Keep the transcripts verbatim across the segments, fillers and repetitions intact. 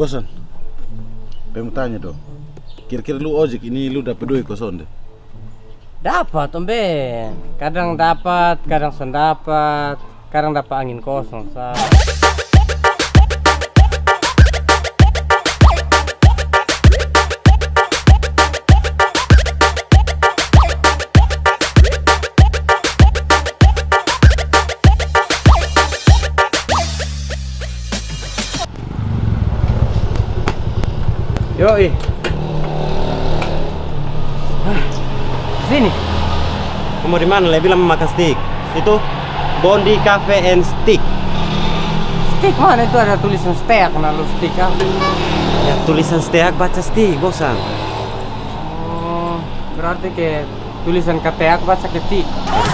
Bosan, pengen tanya dong. Kira-kira lu ojek ini lu dapat duit kosong deh? Dapat Om Ben. Kadang dapat, kadang sendapat, kadang dapat angin kosong. Sa. Yoi. Sini. Kamu di mana? Lebih lama makan steak. Itu Bondi Cafe and Steak. Steak mana itu ada tulisan steak, nah lu steak ah. Ya tulisan steak baca steak, bosan. Oh, berarti kayak tulisan keteak baca ketik.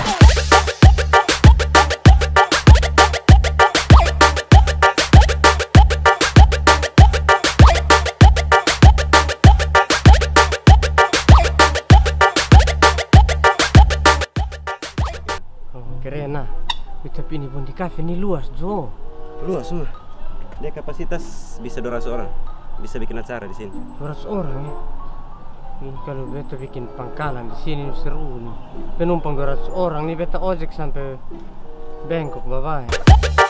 Keren nah, tapi ini Bondi Cafe ini luas Jo. Luas semua. Dia kapasitas bisa dua ratus orang. Bisa bikin acara di sini. dua ratus orang ya. Ini kalau beta bikin pangkalan di sini seru nih. Penumpang dua ratus orang nih beta ojek sampai Bangkok bye-bye.